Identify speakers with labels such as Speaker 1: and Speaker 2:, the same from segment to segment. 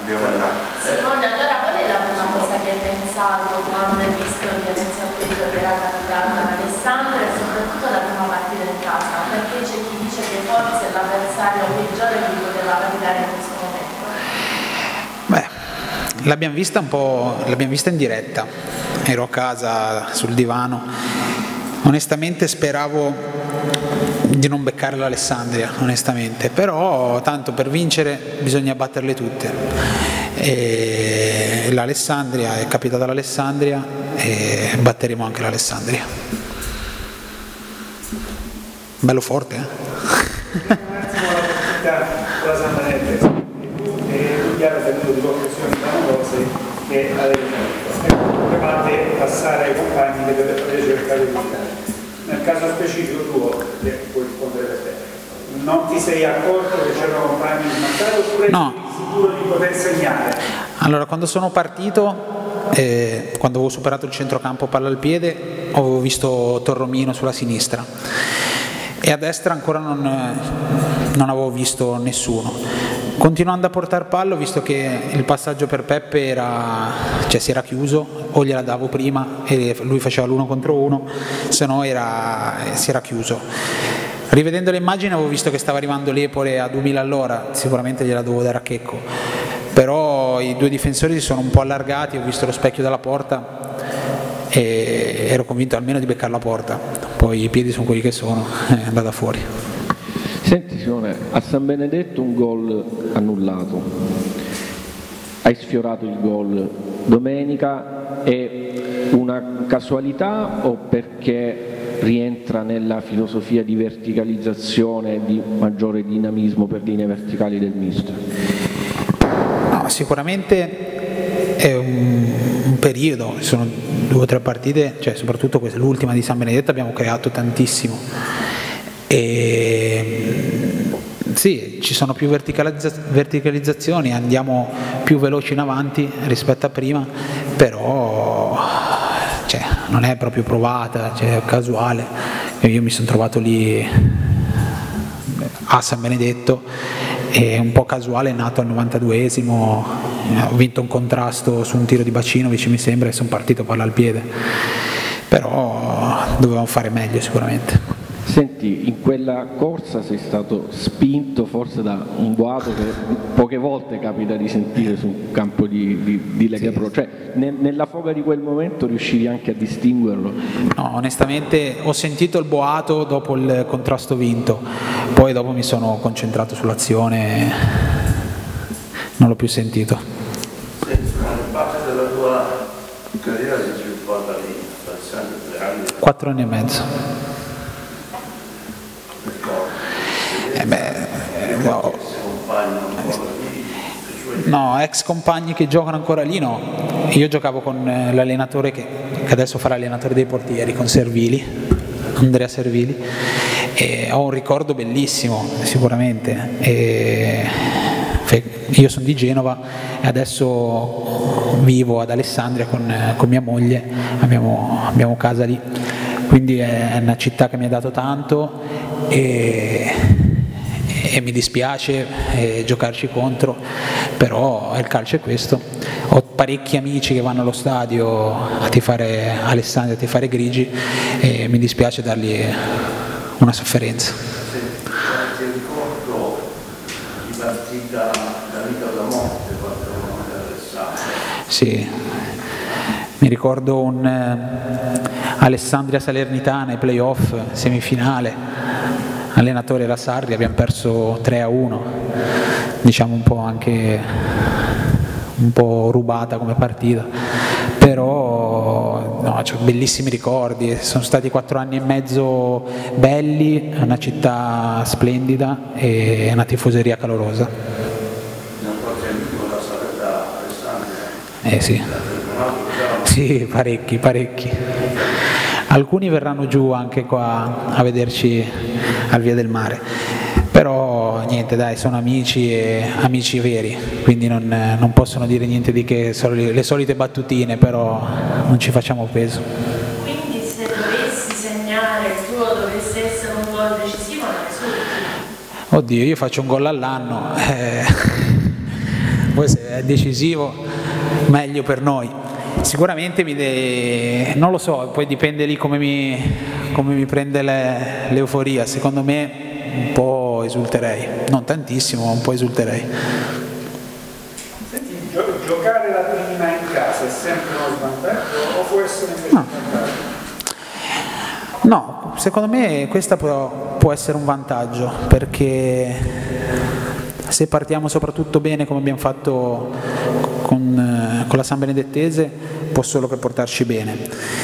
Speaker 1: Simone, allora qual è la prima cosa che hai pensato quando hai visto che hai saputo che era capitata Alessandra e soprattutto la prima partita in casa? Perché c'è chi dice che forse l'avversario peggiore che poteva capitare in questo momento?
Speaker 2: Beh, l'abbiamo vista un po', l'abbiamo vista in diretta, ero a casa sul divano, onestamente speravo di non beccare l'Alessandria, onestamente, però tanto per vincere bisogna batterle tutte. E l'Alessandria, è capitata l'Alessandria e batteremo anche l'Alessandria. Bello forte,
Speaker 3: Un attimo la partita con la San Benedetto e tu chiaro tenuto di conclusioni clamorose che avevi fatto. Potevate passare ai compagni che dovete cercare di vincere. Nel caso specifico tuo, che puoi rispondere per te, non ti sei accorto che c'erano compagni smancati oppure
Speaker 2: no.
Speaker 3: eri sicuro di poter segnare?
Speaker 2: Allora, quando sono partito, quando avevo superato il centrocampo palla al piede, avevo visto Torromino sulla sinistra e a destra ancora non avevo visto nessuno. Continuando a portare palla ho visto che il passaggio per Peppe si era chiuso, o gliela davo prima e lui faceva l'1 contro 1, se no si era chiuso. Rivedendo le immagini avevo visto che stava arrivando l'Epore a 2000 all'ora, sicuramente gliela dovevo dare a Checco, però i due difensori si sono un po' allargati, ho visto lo specchio della porta e ero convinto almeno di beccare la porta, poi i piedi sono quelli che sono, è andata fuori.
Speaker 4: Senti Simone, a San Benedetto un gol annullato, hai sfiorato il gol domenica, è una casualità o perché rientra nella filosofia di verticalizzazione e di maggiore dinamismo per linee verticali del mister?
Speaker 2: No, sicuramente è un periodo, sono 2 o 3 partite, cioè soprattutto questa, l'ultima di San Benedetto abbiamo creato tantissimo. E sì, ci sono più verticalizzazioni, andiamo più veloci in avanti rispetto a prima, però non è proprio provata, è casuale. Io mi sono trovato lì a San Benedetto e un po' casuale, è nato al 92esimo, ho vinto un contrasto su un tiro di Bacinovic mi sembra e sono partito palla al piede, però dovevamo fare meglio sicuramente.
Speaker 4: Senti, in quella corsa sei stato spinto forse da un boato che poche volte capita di sentire su un campo di Lega Pro, cioè nella foga di quel momento riuscivi anche a distinguerlo?
Speaker 2: No, onestamente ho sentito il boato dopo il contrasto vinto, poi dopo mi sono concentrato sull'azione, non l'ho più sentito.
Speaker 5: Senti, parte della tua carriera si è sviluppata lì, passando 3 anni?
Speaker 2: 4 anni e mezzo. No, ex compagni che giocano ancora lì no. Io giocavo con l'allenatore che adesso fa l'allenatore dei portieri, con Servili, Andrea Servili, e ho un ricordo bellissimo sicuramente. Io sono di Genova e adesso vivo ad Alessandria con mia moglie, abbiamo casa lì, quindi è una città che mi ha dato tanto e mi dispiace giocarci contro, però il calcio è questo. Ho parecchi amici che vanno allo stadio a tifare Alessandria, a tifare Grigi e mi dispiace dargli una sofferenza.
Speaker 5: Ti ricordo di partita da vita o da morte quando eravamo ad Alessandria?
Speaker 2: Sì, mi ricordo un Alessandria Salernitana ai playoff, semifinale. Allenatore era Sarri, abbiamo perso 3-1, diciamo un po' anche un po' rubata come partita, però no, ho bellissimi ricordi, sono stati 4 anni e mezzo belli, una città splendida e una tifoseria calorosa.
Speaker 5: Non porti amici con la saletta Alessandria?
Speaker 2: Sì. Sì, parecchi. Alcuni verranno giù anche qua a vederci al Via del Mare, però niente dai, sono amici e amici veri, quindi non possono dire niente di che, sono le solite battutine, però non ci facciamo peso.
Speaker 1: Quindi se dovessi segnare il tuo, dovesse essere un gol decisivo, non è subito?
Speaker 2: Oddio, io faccio un gol all'anno, poi se è decisivo meglio per noi. Sicuramente non lo so, poi dipende lì come mi prende l'euforia. Secondo me un po' esulterei, non tantissimo, ma un po' esulterei.
Speaker 3: Senti, giocare la prima in casa è sempre uno svantaggio o può essere invece un vantaggio?
Speaker 2: No, secondo me questa può essere un vantaggio, perché se partiamo soprattutto bene come abbiamo fatto con la San Benedettese può solo che portarci bene.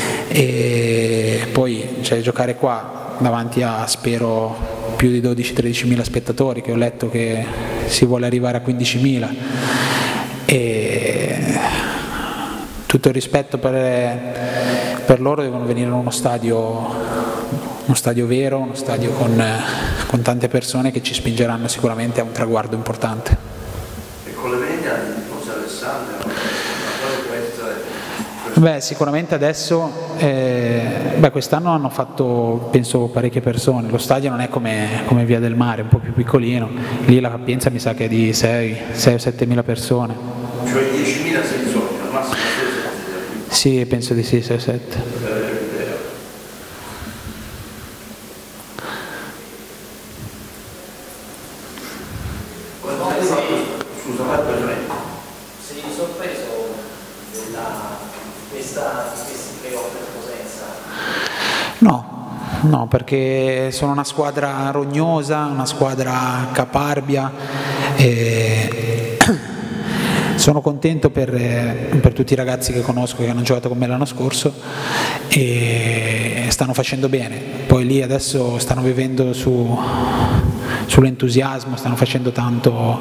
Speaker 2: E poi giocare qua davanti a, spero, più di 12-13 mila spettatori, che ho letto che si vuole arrivare a 15.000, e tutto il rispetto per loro, devono venire in uno stadio vero, uno stadio con tante persone che ci spingeranno sicuramente a un traguardo importante.
Speaker 5: E con le venia di Ponte Alessandria,
Speaker 2: beh, sicuramente adesso, quest'anno hanno fatto, penso, parecchie persone. Lo stadio non è come Via del Mare, un po' più piccolino, lì la capienza mi sa che è di 6-7 mila persone.
Speaker 5: Cioè 10.000 sei soli, al massimo 6-7.
Speaker 2: Sì, penso di sì, 6-7. No, perché sono una squadra rognosa, una squadra caparbia, e sono contento per tutti i ragazzi che conosco che hanno giocato con me l'anno scorso e stanno facendo bene. Poi lì adesso stanno vivendo sull'entusiasmo, stanno facendo tanto,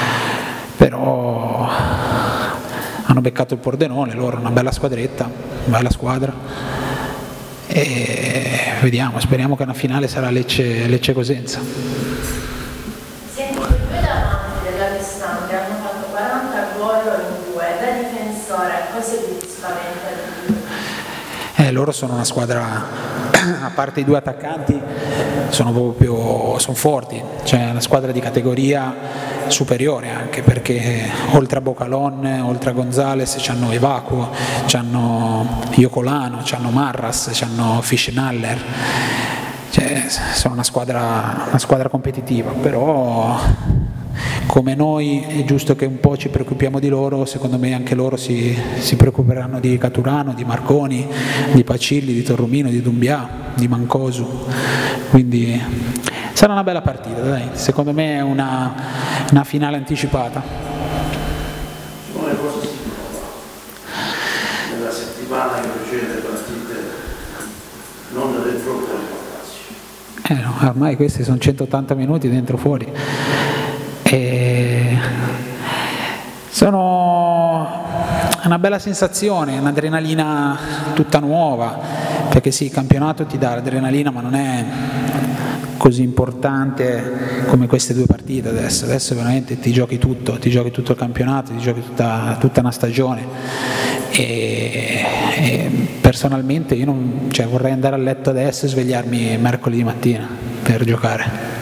Speaker 2: però hanno beccato il Pordenone, loro una bella squadretta, una bella squadra. E vediamo, speriamo che una finale sarà Lecce-Cosenza.
Speaker 1: Senti, i due davanti dell'Alessandria hanno fatto 40 gol in 2, da difensore, cosa ti spaventa di più?
Speaker 2: Loro sono una squadra, a parte i due attaccanti, sono forti, cioè una squadra di categoria superiore, anche perché oltre a Bocalon, oltre a Gonzales c'hanno Evacuo, c'hanno Iocolano, c'hanno Marras, c'hanno Fischnaller, cioè sono una squadra competitiva, però come noi è giusto che un po' ci preoccupiamo di loro, secondo me anche loro si preoccuperanno di Caturano, di Marconi, di Pacilli, di Torromino, di Dumbià, di Mancosu, quindi sarà una bella partita, dai. Secondo me è una finale anticipata.
Speaker 5: Simone, cosa si trova nella settimana che precede le partite non dentro fuori?
Speaker 2: No, ormai questi sono 180 minuti dentro fuori. Sono una bella sensazione, un'adrenalina tutta nuova, perché sì, il campionato ti dà l'adrenalina, ma non è così importante come queste due partite adesso veramente ti giochi tutto il campionato, ti giochi tutta una stagione e personalmente io vorrei andare a letto adesso e svegliarmi mercoledì mattina per giocare.